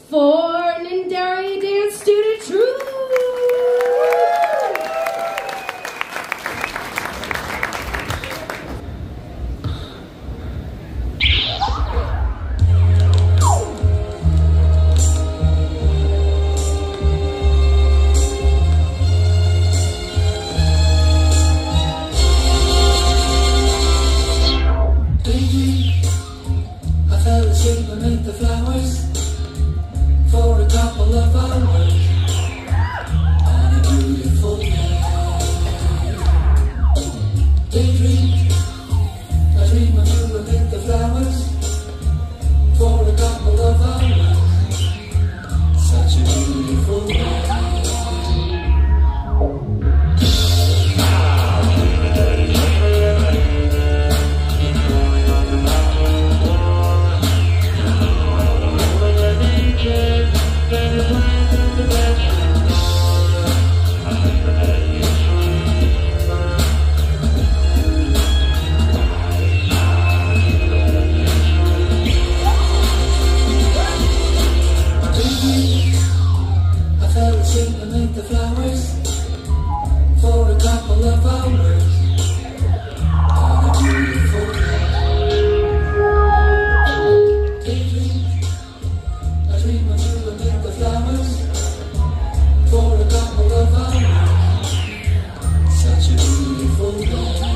for Nindari Dance Student Troupe. The flowers for a couple of hours on a beautiful night. Daydream, I dream of you amid the flowers for a couple of hours. Such a beautiful night. The flowers for a couple of hours on a beautiful night. Daydream, I dream of you amid the flowers for a couple of hours. Such a beautiful night.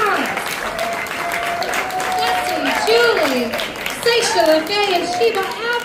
Saesha La Fey and Sheba